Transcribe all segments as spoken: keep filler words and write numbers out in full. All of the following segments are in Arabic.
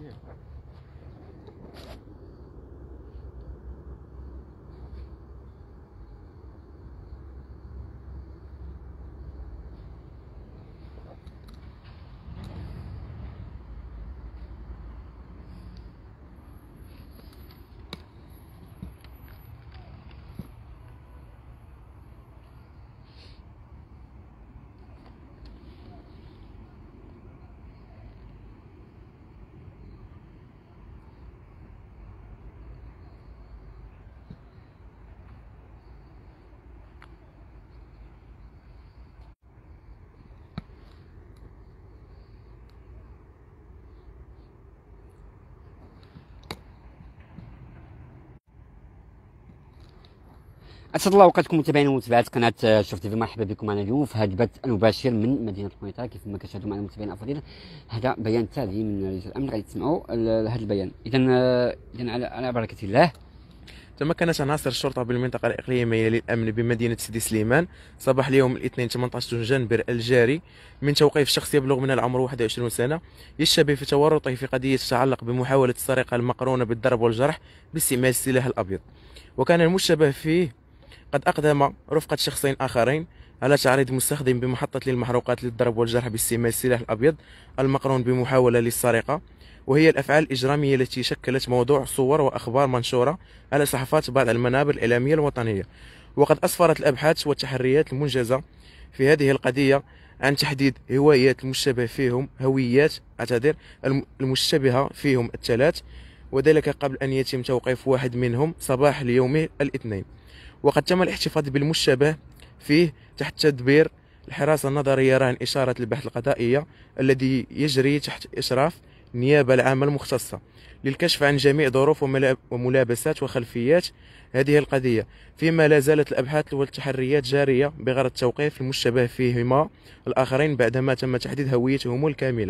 اسعد الله اوقاتكم متابعين ومتابعات قناه شوف تيفي. مرحبا بكم معنا اليوم في هذا البث المباشر من مدينه قنيطره. كيف ما كتشاهدوا معنا المتابعين الافاضل، هذا بيان تالي من رجال الامن غادي تسمعوا هذا البيان. اذا اذا على على بركه الله. تمكنت عناصر الشرطة بالمنطقة الإقليمية للأمن بمدينة سيدي سليمان صباح اليوم الاثنين ثمانية عشر جنبر الجاري من توقيف شخص يبلغ من العمر واحد وعشرين سنة يشتبه في تورطه في قضية تتعلق بمحاولة السرقة المقرونة بالضرب والجرح باستعمال السلاح الأبيض. وكان المشتبه فيه قد أقدم رفقة شخصين آخرين على تعريض مستخدم بمحطة للمحروقات للضرب والجرح باستعمال السلاح الأبيض المقرون بمحاولة للسرقة، وهي الأفعال الإجرامية التي شكلت موضوع صور وأخبار منشورة على صفحات بعض المنابر الإعلامية الوطنية. وقد أسفرت الأبحاث والتحريات المنجزة في هذه القضية عن تحديد هوايات المشتبه فيهم هويات اعتذر المشتبهة فيهم الثلاث، وذلك قبل أن يتم توقيف واحد منهم صباح اليوم الاثنين. وقد تم الاحتفاظ بالمشتبه فيه تحت تدبير الحراسة النظرية رهن إشارة البحث القضائية الذي يجري تحت إشراف النيابة العامة المختصة للكشف عن جميع ظروف وملابسات وخلفيات هذه القضية، فيما لا زالت الأبحاث والتحريات جارية بغرض توقيف المشتبه فيهما الآخرين بعدما تم تحديد هويتهم الكاملة.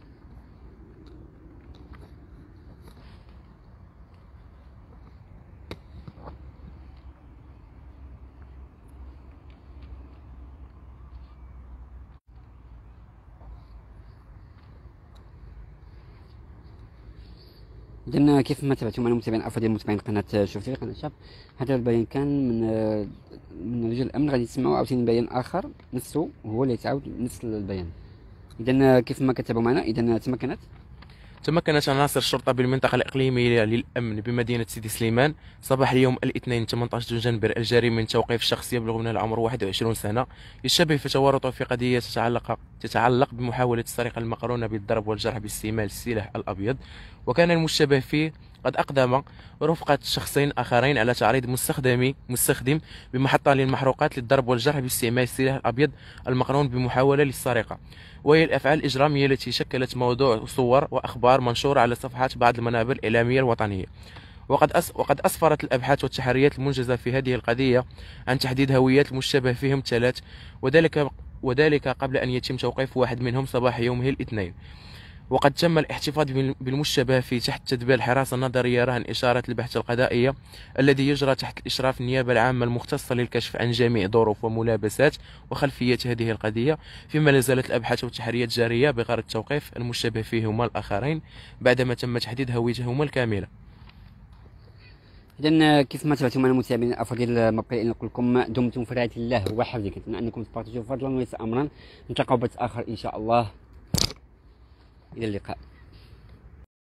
اذا كيف ما تابعتم معنا متابعين افاضل متابعين قناه شوف تيفي قناه شاب، هذا البيان كان من من رجال الامن. غادي تسمعوا عاوتاني بيان اخر نفسه هو اللي تعاود نفس البيان. اذا كيف ما كتابعوا معنا، اذا تمكنت تمكنت عناصر الشرطة بالمنطقة الإقليمية للأمن بمدينة سيدي سليمان صباح اليوم الاثنين ثمانية عشر جنبر الجاري من توقيف شخص يبلغ من العمر واحد وعشرين سنة يشتبه في تورطه في قضية تتعلق تتعلق بمحاولة السرقة المقرونة بالضرب والجرح باستعمال السلاح الأبيض. وكان المشتبه فيه قد أقدم رفقة شخصين آخرين على تعريض مستخدم مستخدم بمحطة للمحروقات للضرب والجرح باستعمال السلاح الأبيض المقرون بمحاولة للسرقة، وهي الأفعال الإجرامية التي شكلت موضوع صور وأخبار منشورة على صفحات بعض المنابر الإعلامية الوطنية. وقد أس وقد أسفرت الأبحاث والتحريات المنجزة في هذه القضية عن تحديد هويات المشتبه فيهم الثلاث، وذلك وذلك قبل أن يتم توقيف واحد منهم صباح يومه الاثنين. وقد تم الاحتفاظ بالمشتبه في تحت تدبير الحراسة النظرية رهن إشارة البحث القضائية الذي يجرى تحت إشراف النيابة العامة المختصة للكشف عن جميع ظروف وملابسات وخلفيات هذه القضية، فيما لا زالت الأبحاث والتحريات جارية بغرض توقيف المشتبه فيهما الآخرين بعدما تم تحديد هويتهما الكاملة. اذا كيف ما تابعتم معنا متابعين الافاضل، ما بقي الا نقول لكم دمتم في رعايه الله وحفظه. كنتمنى انكم تبارطاجيو فضلا وليس امرا. نتلاقاو بث اخر ان شاء الله. الى اللقاء.